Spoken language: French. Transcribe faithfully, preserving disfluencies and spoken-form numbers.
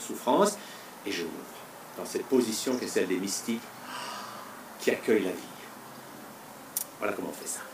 souffrance, et je m'ouvre dans cette position qui est celle des mystiques qui accueillent la vie. Voilà comment on fait ça.